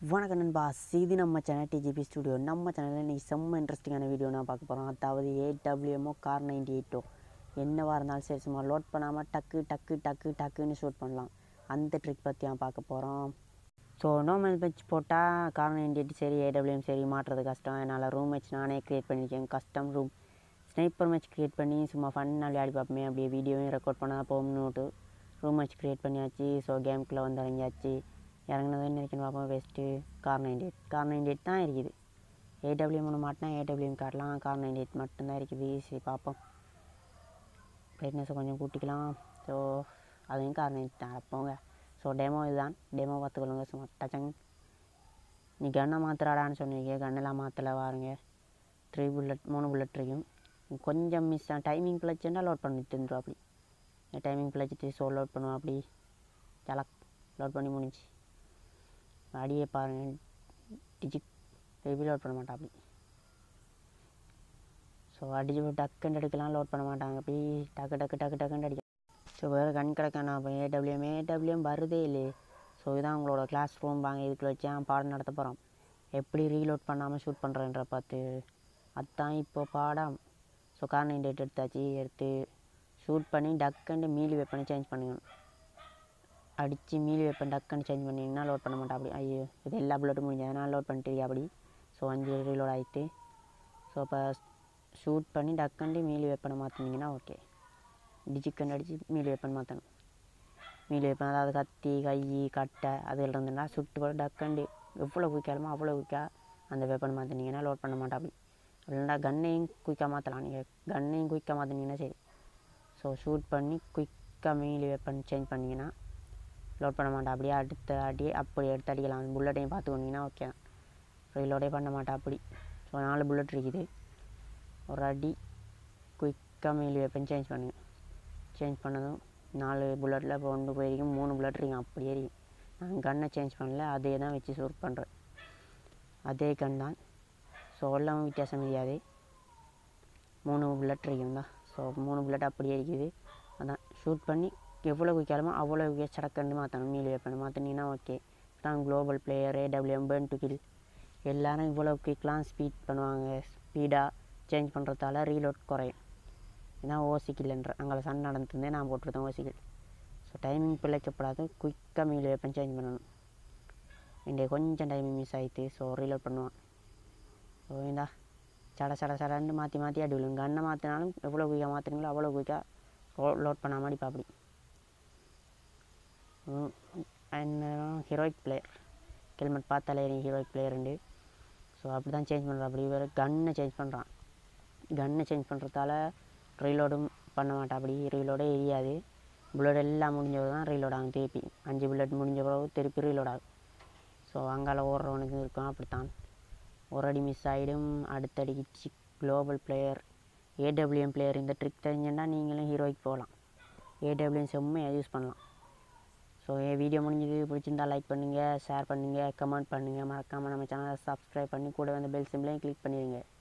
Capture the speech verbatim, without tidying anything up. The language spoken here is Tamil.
வணக்கம் நண்பா, இது நம்ம சேனல் டிஜிபி ஸ்டுடியோ. நம்ம சேனலில் இன்றைக்கி செம்ம இன்ட்ரெஸ்டிங்கான வீடியோ நான் பார்க்க போகிறோம். அதாவது ஏடபிள்யூஎம்மோ கார் நைன்டி எயிட்டோ என்னவாக இருந்தாலும் சரி, சும்மா லோட் பண்ணாமல் டக்கு டக்கு டக்கு டக்குன்னு ஷூட் பண்ணலாம். அந்த ட்ரிக் பற்றி நான் பார்க்க போகிறோம். ஸோ நார்மல் மேட்ச் போட்டால் கார் நைன்டி எயிட் சரி, ஏடபிள்யூஎம் சரி மாட்டுறது கஷ்டம். அதனால் ரூம் மேட்ச் நானே க்ரியேட் பண்ணியிருக்கேன். Custom room sniper match create பண்ணி சும்மா ஃபன்னாக விளையாடி பார்ப்போமே, அப்படியே வீடியோவையும் ரெக்கார்ட் பண்ணால் போகணுன்னுட்டு ரூம் மேட்ச் க்ரியேட் பண்ணியாச்சு. ஸோ கேமுக்குள்ளே வந்து இறங்கியாச்சு. இறங்கினது நினைக்கணும் பார்ப்போம். Best Kar ninety eight Kar ninety eight தான் இருக்குது. ஏடபிள்யூஎம் ஒன்று மாட்டினா ஏடபிள்யூஎம் காட்டலாம். கார் நைன்டி எயிட் மட்டும்தான் இருக்குது. சரி பார்ப்போம். பிரைட்னஸை கொஞ்சம் கூட்டிக்கலாம். ஸோ அதையும் கார் நைன்டி தான் போங்க. ஸோ டெமோ இதுதான். டெமோ பார்த்துக்கொள்ளுங்க. சும்மா டச்சங். நீ கன்னை மாத்திராடான்னு சொன்னீங்க. கன்னெல்லாம் மாற்றலை வாருங்க. த்ரீ புல்லட் மூணு புல்லட் இருக்கும். கொஞ்சம் மிஸ் ஆ டைமிங் பிழைச்சுன்னா லோட் பண்ணி தந்துடும். அப்படி டைமிங் பிழைச்சிட்டு ஸோ லோட் பண்ணுவோம். அப்படி ஜலக் லோட் பண்ணி முடிஞ்சு அடியே பாருங்கள். டிஜிட் பேபி லோட் பண்ண மாட்டான். அப்படி ஸோ அடிச்சு டக்குன்னு எடுக்கலாம். லோட் பண்ண மாட்டாங்க. அப்படி டக்கு டக்கு டக்கு டக்குன்னு அடிக்க. ஸோ வேறு கண் கிடக்கானா அப்போ ஏடபிள்யூஎம் ஏடபிள்யூஎம் வருதே இல்லையே. ஸோ இதுதான் உங்களோட கிளாஸ் ரூம். வாங்க, இதுக்குள்ள வச்சு பாடம் நடத்த போகிறோம். எப்படி ரீலோட் பண்ணாமல் ஷூட் பண்ணுறேன்ற பார்த்து அதுதான் இப்போ பாடம். ஸோ கார் நைன்டி எயிட் எடுத்தாச்சு. எடுத்து ஷூட் பண்ணி டக்குன்னு மீலி வெப்பனை சேஞ்ச் பண்ணிக்கணும். அடித்து மீலி வெப்பன் டக்குன்னு சேஞ்ச் பண்ணிங்கன்னா லோட் பண்ண மாட்டேன். அப்படி ஐயோ, இது எல்லா புல்லட்டும் முடிஞ்சதுனால் லோட் பண்ணிட்டு அப்படி. ஸோ அஞ்சு ரீலோட் ஆகிட்டு ஸோ இப்போ ஷூட் பண்ணி டக்குண்டு மீலி வெப்பனை மாற்றினீங்கன்னா ஓகே. டிஜிக்கன் அடித்து மீலி வெப்பன் மாற்றணும். மீலி வெப்பன் அதாவது கத்தி கை கட்டை அதில் இருந்துன்னா சுட்டு போட்டு டக்குண்டு எவ்வளோ குயிக்காலுமோ அவ்வளோ குயிக்காக அந்த வெப்பன் மாற்றினீங்கன்னா லோட் பண்ண மாட்டேன். அப்படி இல்லைன்னா கன்னையும் குயிக்காக மாற்றலாம். நீங்கள் கன்னையும் குயிக்காக மாற்றினீங்கன்னா சரி. ஸோ ஷூட் பண்ணி குயிக்காக மீலி வெப்பன் சேஞ்ச் பண்ணிங்கன்னா லோட் பண்ண மாட்டேன். அப்படியே அடுத்த அடி அப்படி எடுத்து அடிக்கலாம். புல்லட்டையும் பார்த்துக்கோனீங்கன்னா ஓகே தான். ரீலோடே பண்ண மாட்டேன். அப்படி ஸோ நாலு புல்லட் இருக்குது. ஒரு அடி குயிக்காக மீலி வெப்பன் சேஞ்ச் பண்ணுங்க. சேஞ்ச் பண்ணதும் நாலு புல்லட்டில் இப்போ ஒன்று போயிருக்கும். மூணு புல்லட் இருக்கும். அப்படியே இருக்கும். நான் கன்னை சேஞ்ச் பண்ணல, அதே தான் வச்சு ஷூட் பண்ணுறேன். அதே கன் தான். ஸோ எல்லாம் வித்தியாசம் தெரியாது. மூணு புல்லட் இருக்கும் தான். ஸோ மூணு புல்லட் அப்படியே இருக்குது. அதான் ஷூட் பண்ணி எவ்வளோ குயிக்காலுமோ அவ்வளோ சடக்கண்டு மாற்றணும். மீலி வெப்பனை மாற்றினீங்கன்னா ஓகே. தான் global player AWM burn to kill எல்லோரும் இவ்வளோ குயிக்கெலாம் ஸ்பீட் பண்ணுவாங்க. ஸ்பீடாக சேஞ்ச் பண்ணுறதால ரீலோட் குறையும். இதுதான் ஓசிக்கில்ன்ற அங்கே சன் நடந்துருந்தே நான் போட்டிருந்தேன் ஓசிக்கில். So timing பிழைக்கப்படாது. குயிக்காக மீலி வெப்பன் சேஞ்ச் பண்ணணும். இன்றைய கொஞ்சம் டைமிங் மிஸ் ஆகிட்டு ஸோ ரீலோட் பண்ணுவான். ஸோ இந்தா சட சட சடன்னு மாற்றி மாற்றி அடி விழுங்க. கன்னை மாற்றினாலும் எவ்வளோ குயிக்காக மாற்றுறீங்களோ அவ்வளோ குயிக்காக லோட் பண்ணாமல் அடிப்பா. அப்படி அண்ட் ஹீரோயிக் பிளேயர் ஹெல்மெட் பார்த்தாலே ஹீரோயிக் பிளேயர் உண்டு. ஸோ அப்படி தான் சேஞ்ச் பண்ணுறான். அப்படி வேறு கன்னை சேஞ்ச் பண்ணுறான். கன்னை சேஞ்ச் பண்ணுறதால ரீலோடும் பண்ண மாட்டான். அப்படி ரீலோடே எரியாது. புல்லட் எல்லாம் முடிஞ்ச பிறகு தான் ரீலோட் ஆகும். திருப்பி அஞ்சு புல்லட் முடிஞ்ச பிறகு திருப்பி ரீலோட் ஆகும். ஸோ அங்கால ஓடுறவனுக்கு இருக்கும். அப்படித்தான் ஒரு அடி மிஸ் ஆகிடும். அடுத்தடிக்கு குளோபல் பிளேயர் ஏடபிள்யூஎம் பிளேயர் இந்த ட்ரிக் தெரிஞ்சுன்னா நீங்களும் ஹீரோய்க்கு போகலாம். ஏடபிள்யூஎம் செம்மையாக யூஸ் பண்ணலாம். ஸோ என் வீடியோ முடிஞ்சது. பிடிச்சிருந்தால் லைக் பண்ணுங்கள், ஷேர் பண்ணுங்கள், கமெண்ட் பண்ணுங்கள். மறக்காமல் நம்ம சேனலை சப்ஸ்கிரைப் பண்ணி கூட வந்து பெல் சிம்பிளையும் கிளிக் பண்ணிடுங்க.